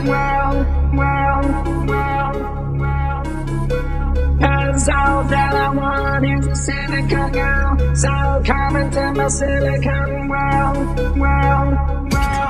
Cause all that I want is a silicon girl. So come into my silicon world.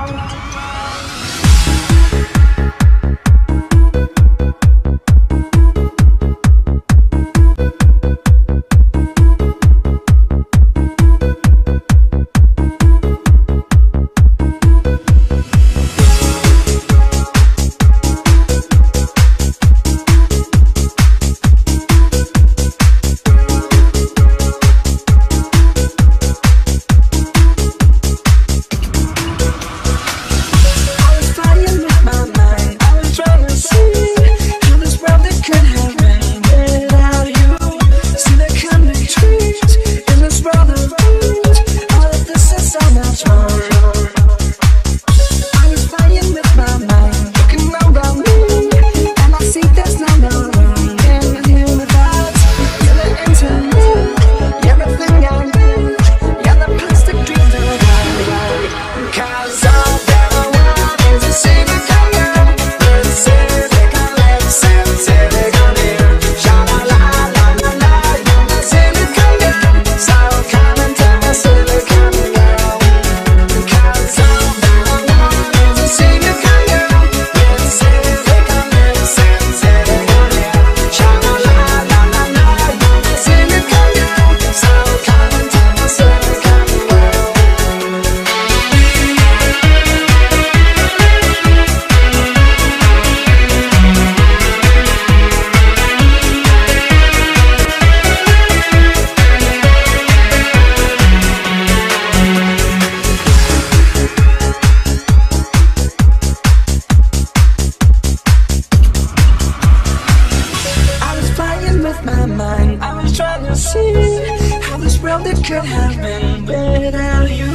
It could happen without you.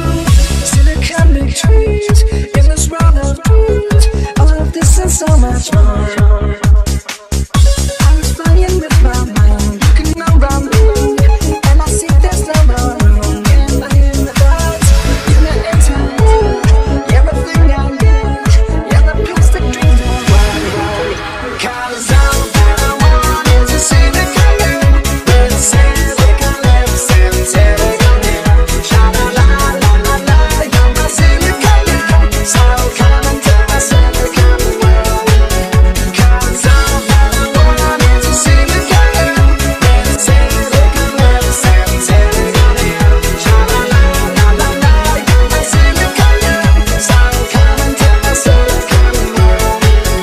Silicon big trees in this world of dreams. All of this and so much more. I was flying with my mind, looking around me, and I see there's no more room in the thoughts, in the internet, everything I need, yeah, the plastic dreams are wild. Cause all that I want is a silicon girl with silicon lips and silicon hair. Sha-la-la-la-la-la, you're my silicon girl, so come into my silicon world. Cause all that I want is a silicon girl with silicon lips and silicon hair. Sha-la-la-la-la-la, you're my silicon girl, so come into my silicon world.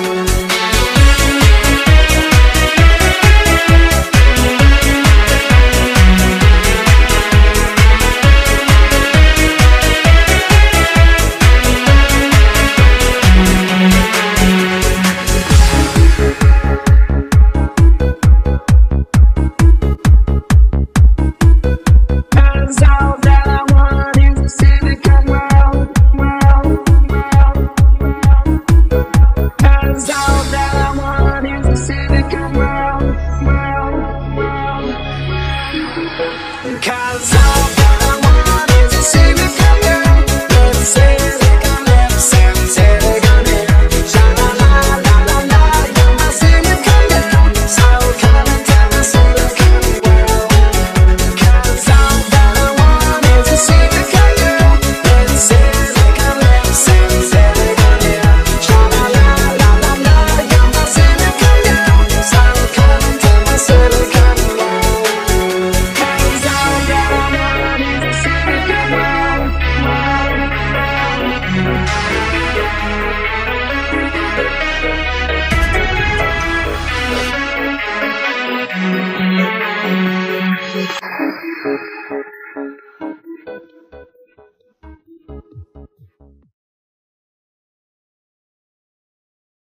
Cause all that I want is a silicon world. Cause all that I want is a silicon world. Cause all